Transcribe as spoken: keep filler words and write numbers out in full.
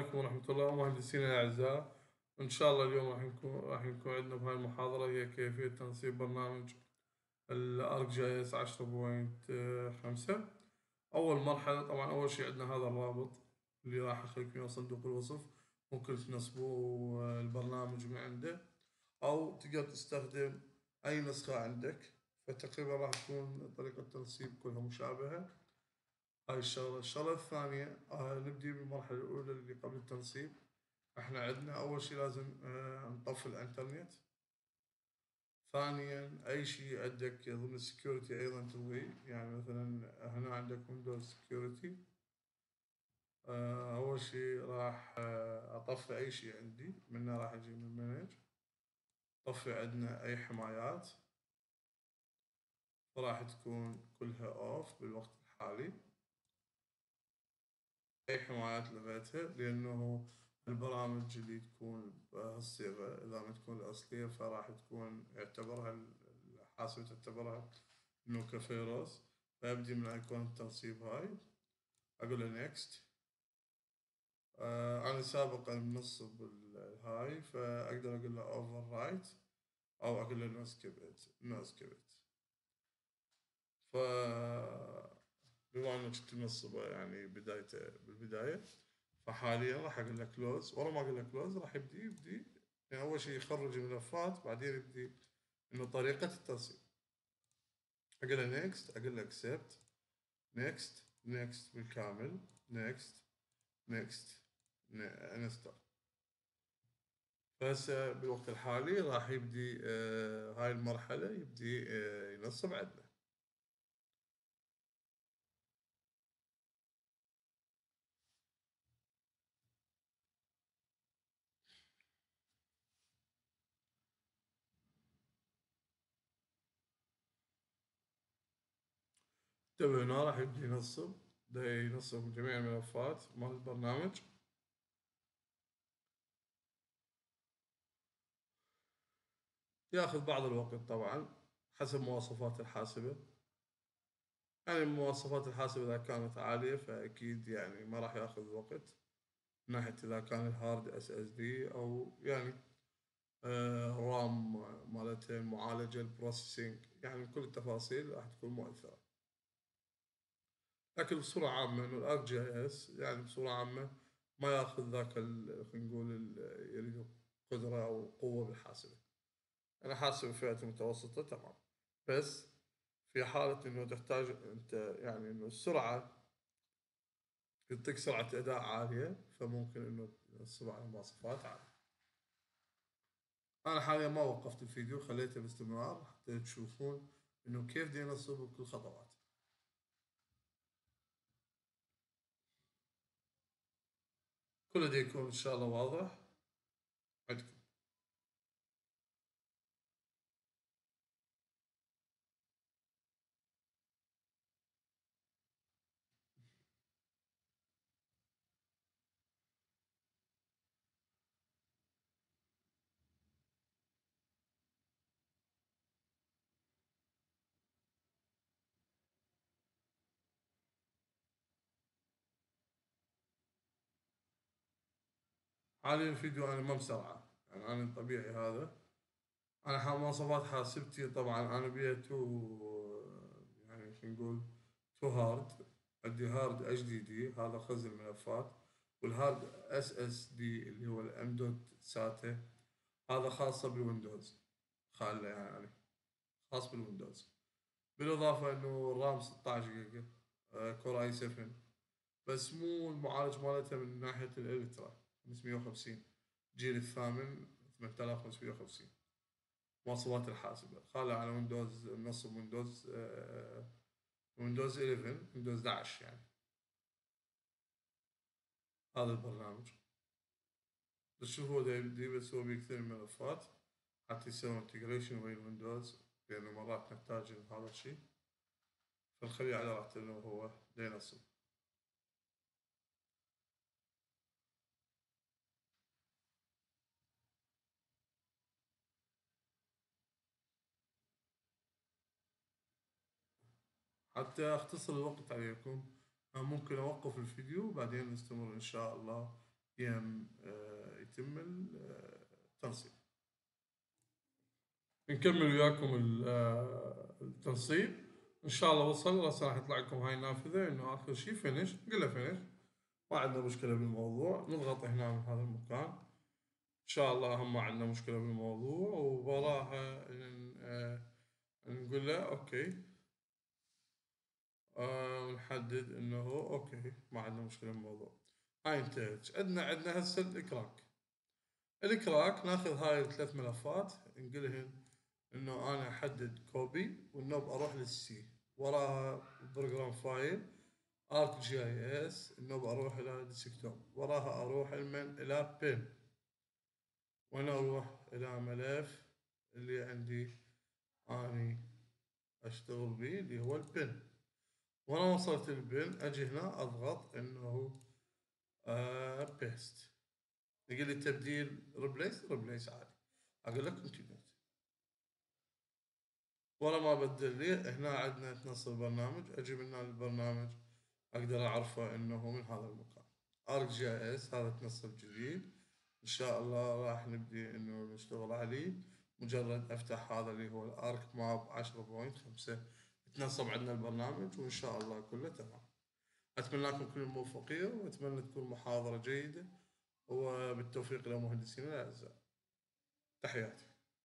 عليكم ورحمة الله مهندسينا الأعزاء. إن شاء الله اليوم راح يكون راح يكون عندنا بهاي المحاضرة هي كيفية تنصيب برنامج الأرك جي إس عشرة بوينت خمسة. أول مرحلة طبعا أول شيء عندنا هذا الرابط اللي راح أخليكم إياه صندوق الوصف، ممكن تنصبوا البرنامج من عنده أو تقدر تستخدم أي نسخة عندك، فتقريبا راح تكون طريقة التنصيب كلها مشابهة. هاي الشغلة. الشغلة الثانية آه نبدي بالمرحلة الأولى اللي قبل التنصيب. احنا عندنا أول شي لازم آه نطفي الإنترنت. ثانيا أي شي عندك ضمن السكيورتي أيضا تلغيه، يعني مثلا هنا عندك ويندوز سكيورتي. آه أول شي راح آه أطفي أي شي عندي، منه راح أجي من مانج طفي عندنا أي حمايات، وراح تكون كلها أوف بالوقت الحالي. أي حمايات لغيتها لأنه البرامج اللي تكون بهالصيغة إذا ما تكون الأصلية فراح تكون يعتبرها الحاسب تعتبرها إنه كفيروس، فأبدي من أيقونة التنصيب هاي أقول له نيكست. آه أنا سابقا منصب هاي فأقدر أقول له أوفر رايت أو أقول له نو سكيبت نو سكيبت. ف بما انك كنت منصبه يعني بدايته بالبدايه، فحاليا راح اقول له كلوز. ورا ما اقول له كلوز راح يبدي يبدي يعني اول شيء يخرج الملفات، بعدين يبدي انه طريقه التنصيب. اقول له نيكست، اقول له اكسبت، نيكست نيكست بالكامل، نيكست نيكست انستر. فهسه بالوقت الحالي راح يبدي آه هاي المرحله يبدي آه ينصب عندنا. انتبه هنا راح يبدي ينصب، ده ينصب جميع الملفات مال البرنامج. ياخذ بعض الوقت طبعا حسب مواصفات الحاسبة، يعني مواصفات الحاسبة إذا كانت عالية فأكيد يعني ما راح ياخذ وقت، من ناحية إذا كان الهارد اس اس دي أو يعني آه رام مالته، المعالجة، البروسيسنج، يعني كل التفاصيل راح تكون مؤثرة. لكن بصورة عامة إنه الارك جي اس يعني بصورة عامة ما ياخذ ذاك خلينا نقول يريد قدرة أو قوة بالحاسبة. أنا حاسب فئة متوسطة تمام، بس في حالة إنه تحتاج أنت يعني إنه السرعة يعطيك سرعة أداء عالية، فممكن إنه تنصب على مواصفات عالية. أنا حاليا ما وقفت الفيديو، خليته باستمرار حتى تشوفون إنه كيف دي ينصب بكل خطوات. كله دي يكون إن شاء الله واضح عندكم. حاليا الفيديو أنا ما مسرعة، يعني أنا طبيعي هذا. أنا مواصفات حاسبتي طبعا أنا بيها تو، يعني خلينا نقول تو هارد. عندي هارد اتش دي دي هذا خزن الملفات، والهارد اس اس دي اللي هو الام دوت ساتا هذا خاصة بالويندوز، خاله يعني خاص بالويندوز. بالإضافة إنه الرام ستة عشر جيجا كور اي سبعة، بس مو المعالج مالتها من ناحية الالترا خمسمية وخمسين الجيل الثامن ثمانية آلاف وخمسمية وخمسين. مواصفات الحاسبة خاله على ويندوز، منصب ويندوز آه ويندوز إحدى عشر ويندوز احد عشر يعني هذا البرنامج. بس شوف هو دي بس هو بيكثر الملفات حتى يسوي انتجريشن ويا الويندوز، لأنه مرات نحتاج هذا الشيء، فنخليه على راحته إنه هو دا ينصب. حتى أختصر الوقت عليكم ممكن أوقف الفيديو وبعدين نستمر إن شاء الله يم يتم التنصيب. نكمل وياكم التنصيب ان شاء الله. وصل هسه راح يطلع لكم هاي النافذه انه اخر شيء فينش، نقول له فينش، ما عندنا مشكله بالموضوع. نضغط هنا من هذا المكان ان شاء الله، هم ما عندنا مشكله بالموضوع. ووراها نقول له اوكي، آه نحدد انه اوكي ما عندنا مشكله بالموضوع. هاي انتهت. عندنا عندنا هسه الاكراك. الكراك ناخذ هاي الثلاث ملفات نقولهن انه انا احدد كوبي والنوب اروح للسي، وراها بروجرام فايل ارك جي اي اس، النوب اروح الى الديسكتوب، وراها اروح المن الى بن، وانا اروح الى ملف اللي عندي اني اشتغل به اللي هو البن. وانا وصلت البن اجي هنا اضغط انه آه بيست، يقول لي تبديل ريبليس، ريبليس عادي، اقول لك كونتينيو. ورا ما بدل لي هنا عندنا تنصب برنامج، اجي من هنا البرنامج اقدر اعرفه انه من هذا المكان ارك جي اس. هذا تنصب جديد ان شاء الله راح نبدي انه نشتغل عليه. مجرد افتح هذا اللي هو الارك ماب عشرة نقطة خمسة تنصب عندنا البرنامج وان شاء الله كله تمام. اتمنى لكم كل الموفقيه واتمنى تكون محاضره جيده، وبالتوفيق للمهندسين الاعزاء. تحياتي.